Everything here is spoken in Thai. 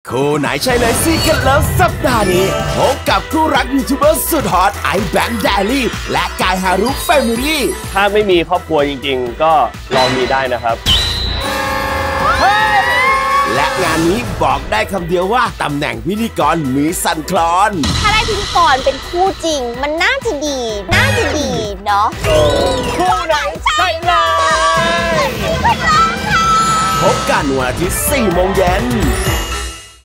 คู่ไหนใช่เลยซีกันแล้วสัปดาห์นี้พบกับคู่รักยูทูบเบอร์สุดฮอตไอแบงค์แดลี่และกายฮารุแฟมิลี่ถ้าไม่มีครอบครัวจริงๆก็ลองมีได้นะครับและงานนี้บอกได้คำเดียวว่าตำแหน่งพิธีกรมีสั่นคลอนถ้าได้พิธีกรเป็นคู่จริงมันน่าจะดีเนาะคู่ไหนใช่เลยพบกันวันอาทิตย์ 4 โมงเย็น